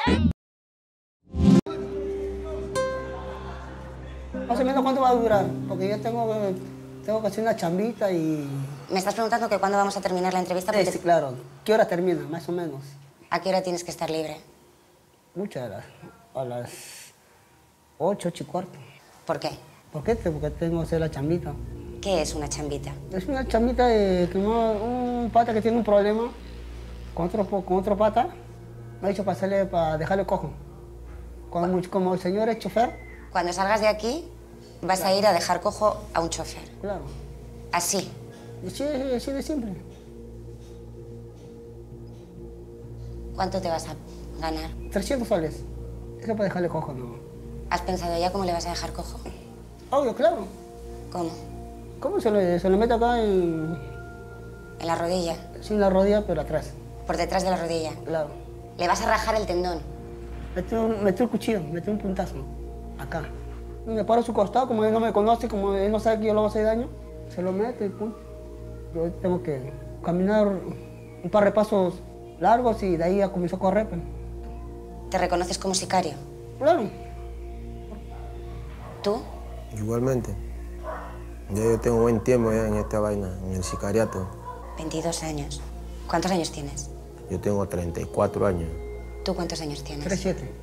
Más o menos, ¿cuánto va a durar? Porque yo tengo que hacer una chambita y... Me estás preguntando que cuándo vamos a terminar la entrevista. Sí, claro. ¿Qué hora termina, más o menos? ¿A qué hora tienes que estar libre? Muchas horas. A las 8, 8:15. ¿Por qué? ¿Por qué? Porque tengo que hacer la chambita. ¿Qué es una chambita? Es una chambita de que un pata que tiene un problema con otro pata. Me ha dicho para dejarle cojo. Como el señor es chofer. Cuando salgas de aquí, vas a ir a dejar cojo a un chofer. Claro. Así. Así de simple. ¿Cuánto te vas a ganar? 300 soles. Eso para dejarle cojo, ¿no? ¿Has pensado ya cómo le vas a dejar cojo? Obvio, claro. ¿Cómo? ¿Cómo se le mete acá en...? En la rodilla. Sí, en la rodilla, pero atrás. Por detrás de la rodilla. Claro. Le vas a rajar el tendón. Metió el cuchillo, metió un puntazo. Acá. Me paro a su costado, como él no me conoce, como él no sabe que yo le voy a hacer daño, se lo mete y pum. Yo tengo que caminar un par de pasos largos y de ahí ya comenzó a correr. Pues. ¿Te reconoces como sicario? Claro. ¿Tú? Igualmente. Ya yo tengo buen tiempo ya en esta vaina, en el sicariato. 22 años. ¿Cuántos años tienes? Yo tengo 34 años. ¿Tú cuántos años tienes? 3, 7.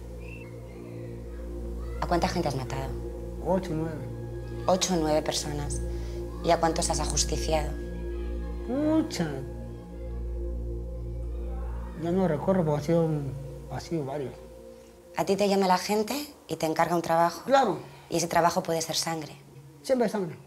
¿A cuánta gente has matado? 8, 9. 8 o 9 personas. ¿Y a cuántos has ajusticiado? Mucha. Ya no recuerdo porque ha sido varios. A ti te llama la gente y te encarga un trabajo. Claro. Y ese trabajo puede ser sangre. Siempre hay sangre.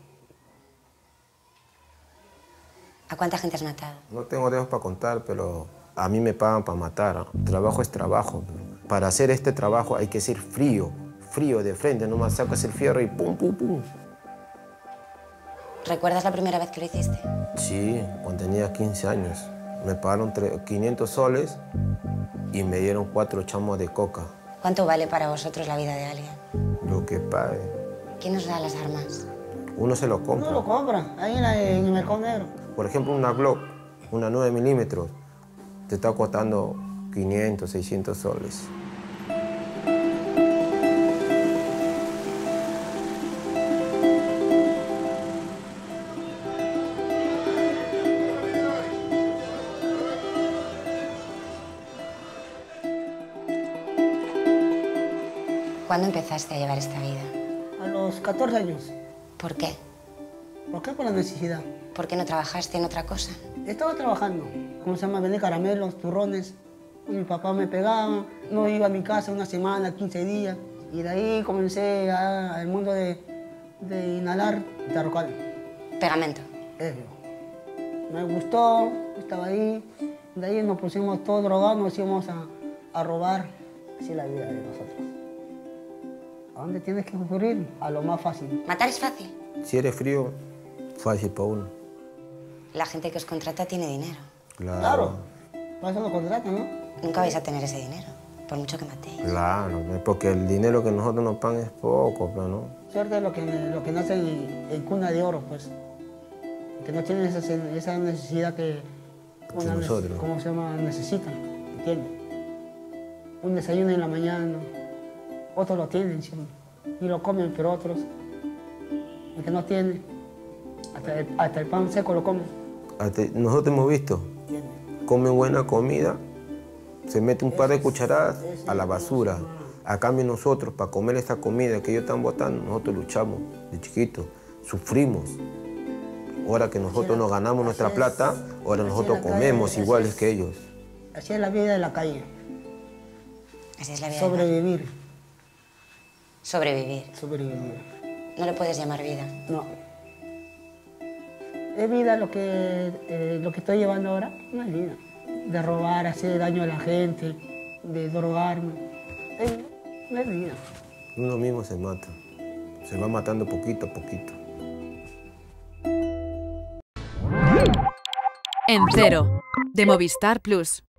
¿A cuánta gente has matado? No tengo dedos para contar, pero a mí me pagan para matar. Trabajo es trabajo. Para hacer este trabajo hay que ser frío. Frío de frente, nomás sacas el fierro y pum, pum, pum. ¿Recuerdas la primera vez que lo hiciste? Sí, cuando tenía 15 años. Me pagaron 500 soles y me dieron 4 chamos de coca. ¿Cuánto vale para vosotros la vida de alguien? Lo que pague. ¿Quién nos da las armas? Uno se lo compra. No lo compra, ahí en el mercado negro. Por ejemplo, una Glock, una 9 milímetros, te está costando 500, 600 soles. ¿Cuándo empezaste a llevar esta vida? A los 14 años. ¿Por qué? ¿Por qué? Por la necesidad. ¿Por qué no trabajaste en otra cosa? Estaba trabajando, ¿cómo se llama? Vender caramelos, turrones. Mi papá me pegaba, no iba a mi casa una semana, 15 días. Y de ahí comencé al mundo de inhalar tarrocal. Pegamento. Eso. Me gustó, estaba ahí. De ahí nos pusimos todos drogados, nos íbamos a robar. Así es la vida de nosotros. ¿A dónde tienes que recurrir? A lo más fácil. ¿Matar es fácil? Si eres frío, fácil para uno. La gente que os contrata tiene dinero. Claro. Para eso lo contratan, ¿no? Nunca vais a tener ese dinero, por mucho que matéis. Claro, porque el dinero que nosotros nos pagan es poco, pero no. Suerte es lo que nace en cuna de oro, pues. Que no tienen esa necesidad que nosotros. ¿cómo se llama? Necesitan, ¿entiendes? Un desayuno en la mañana, otros lo tienen siempre, y lo comen, pero otros, el que no tiene, hasta el pan seco lo comen. Nosotros hemos visto, ¿Entiendes? comen buena comida, se mete un par de cucharadas a la basura. A cambio nosotros, para comer esta comida que ellos están botando, nosotros luchamos de chiquitos, sufrimos. Ahora que nosotros nos ganamos nuestra plata, ahora nosotros comemos iguales que ellos. Así es la vida de la calle. Así es la vida. Sobrevivir. Sobrevivir. Sobrevivir. No le puedes llamar vida. No. ¿Es vida lo que estoy llevando ahora? No es vida. De robar, hacer daño a la gente, de drogarme. No es vida. Uno mismo se mata. Se va matando poquito a poquito. En Cero, de Movistar Plus.